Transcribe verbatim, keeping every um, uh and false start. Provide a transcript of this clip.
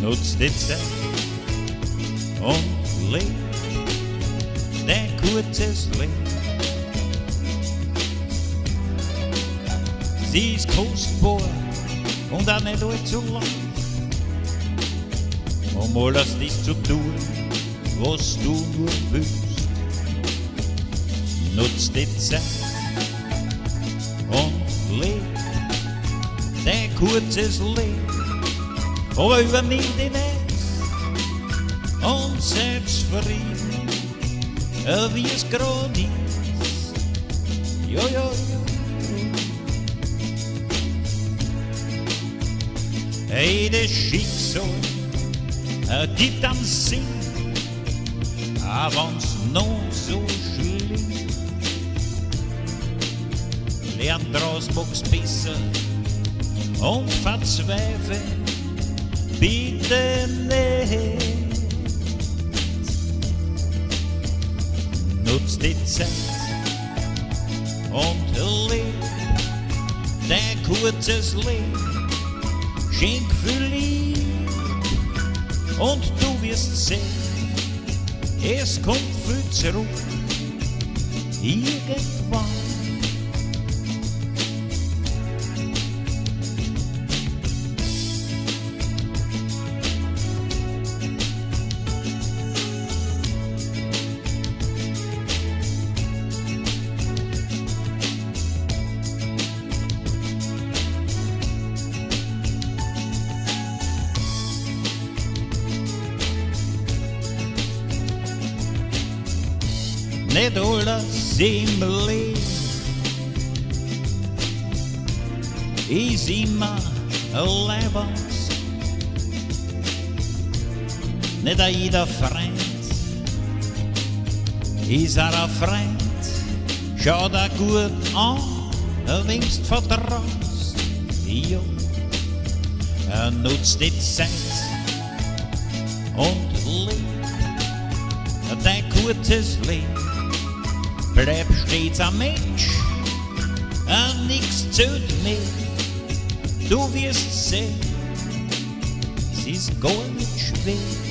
nutzt die Zeit und lebt dein kurzes Leben. Sie ist kostbar und auch nicht allzu lang, um alles das zu tun, was du nur willst. Nutz die Zeit und leb dein kurzes Leben, aber übernimm dich nicht und sei zufrieden, wie es gerade ist. Ja, ja, ja. Hey, das Schicksal äh, gibt am Sinn, aber wenn's noch so schlimm, lern draus, mach's besser und verzweifle bitte nicht. Nutz die Zeit und leb dein kurzes Leben. Schenk viel Liebe und du wirst sehen, es kommt viel zurück, irgendwann. Nicht alles im Leben ist immer Leibens. Nicht jeder Freund ist auch ein Freund. Schau dir gut an, wenn du vertraust. Ja, er nutzt die Zeit und lebt dein kurzes Leben. Bleib stets ein Mensch, an nix zählt mehr. Du wirst sehen, es ist gar nicht schwer.